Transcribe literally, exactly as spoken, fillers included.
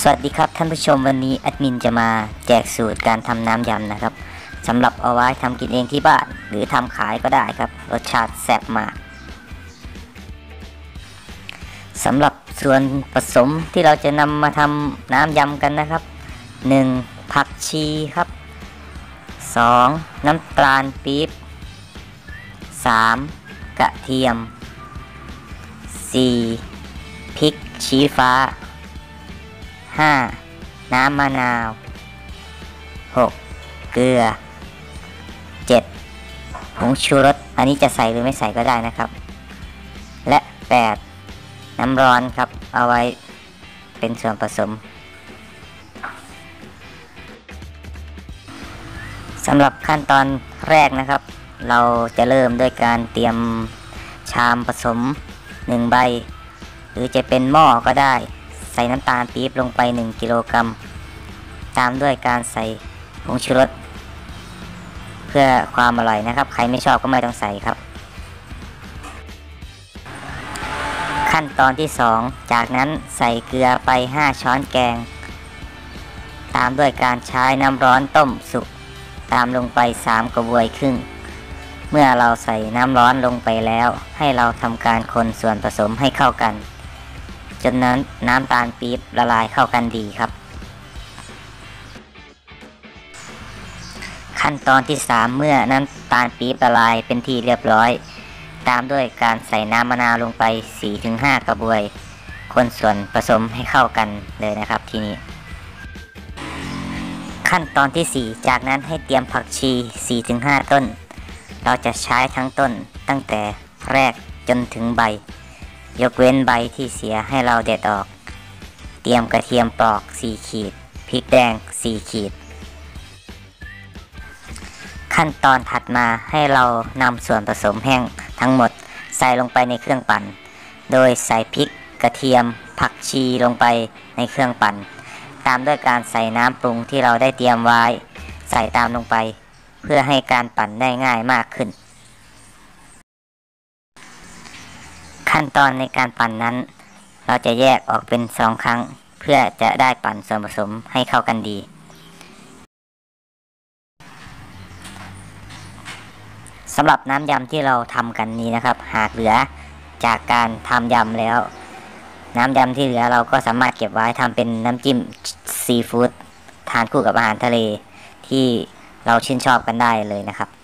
วัสดีครับท่านผู้ชมวันนี้แอดมินจะมาแจกสูตรการทำน้ำยำนะครับสำหรับเอาไว้ทำกินเองที่บ้านหรือทำขายก็ได้ครับรสชาติแซ่บมากสำหรับส่วนผสมที่เราจะนำมาทำน้ำยำกันนะครับหนึ่งผักชีครับสองน้ำตาลปี๊บสามกระเทียมสี่พริกชี้ฟ้าห้าน้ำมะนาวหกเกลือเจ็ดผงชูรสอันนี้จะใส่หรือไม่ใส่ก็ได้นะครับและแปดน้ำร้อนครับเอาไว้เป็นส่วนผสมสำหรับขั้นตอนแรกนะครับเราจะเริ่มด้วยการเตรียมชามผสมหนึ่งใบหรือจะเป็นหม้อก็ได้ใส่น้ำตาลปี๊บลงไปหนึ่งกิโลกรัมตามด้วยการใส่ผงชูรสเพื่อความอร่อยนะครับใครไม่ชอบก็ไม่ต้องใส่ครับขั้นตอนที่สองจากนั้นใส่เกลือไปห้าช้อนแกงตามด้วยการใช้น้ำร้อนต้มสุกตามลงไปสามกระบวยครึ่งเมื่อเราใส่น้ำร้อนลงไปแล้วให้เราทำการคนส่วนผสมให้เข้ากันจนนั้นน้ำตาลปี๊บละลายเข้ากันดีครับขั้นตอนที่สามเมื่อน้ำตาลปี๊บละลายเป็นที่เรียบร้อยตามด้วยการใส่น้ำมะนาวลงไป สี่ถึงห้า กระบวยคนส่วนผสมให้เข้ากันเลยนะครับทีนี้ขั้นตอนที่สี่จากนั้นให้เตรียมผักชี สี่ถึงห้า ต้นเราจะใช้ทั้งต้นตั้งแต่แรกจนถึงใบยกเว้นใบที่เสียให้เราเด็ดออกเตรียมกระเทียมปลอกสี่ขีดพริกแดงสี่ขีดขั้นตอนถัดมาให้เรานำส่วนผสมแห้งทั้งหมดใส่ลงไปในเครื่องปั่นโดยใส่พริกกระเทียมผักชีลงไปในเครื่องปั่นตามด้วยการใส่น้ำปรุงที่เราได้เตรียมไว้ใส่ตามลงไปเพื่อให้การปั่นได้ง่ายมากขึ้นขั้นตอนในการปั่นนั้นเราจะแยกออกเป็นสองครั้งเพื่อจะได้ปั่นส่วนผสมให้เข้ากันดีสำหรับน้ำยำที่เราทำกันนี้นะครับหากเหลือจากการทำยำแล้วน้ำยำที่เหลือเราก็สามารถเก็บไว้ทำเป็นน้ำจิ้มซีฟู้ดทานคู่กับอาหารทะเลที่เราชื่นชอบกันได้เลยนะครับ